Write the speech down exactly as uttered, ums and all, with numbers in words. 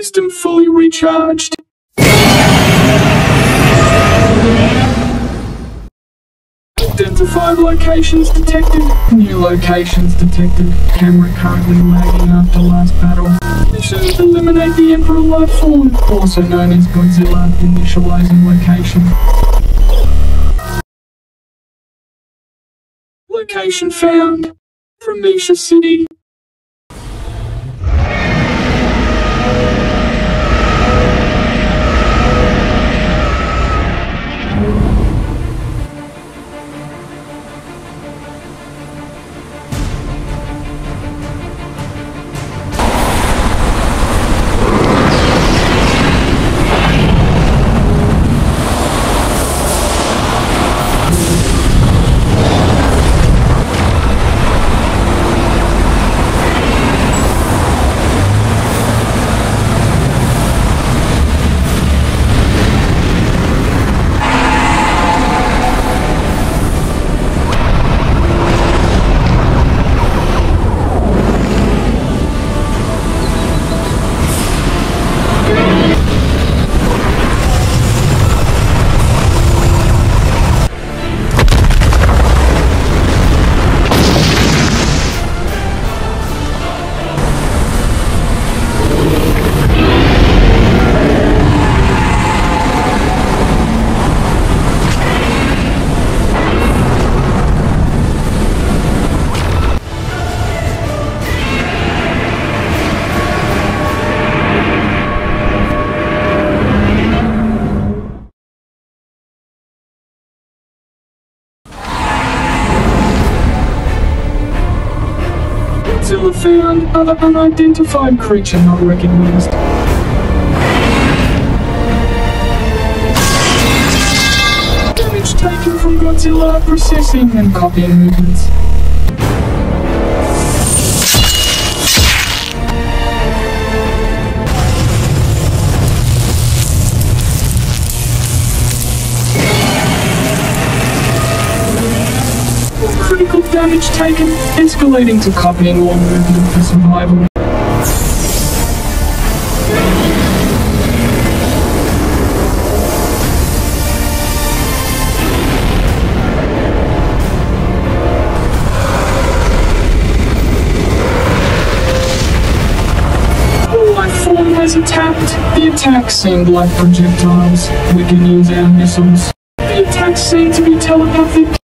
System fully recharged. Identified locations detected. New locations detected. Camera currently lagging after last battle. Mission: eliminate the Emperor life form, also known as Godzilla. Initializing location. Location found. Promesha City. Godzilla found. Other unidentified creature not recognized. Damage taken from Godzilla. Processing and copying movements. Critical damage taken, escalating to copying all movement for survival. The life form has attacked. The attacks seemed like projectiles. We can use our missiles. The attacks seem to be telepathic.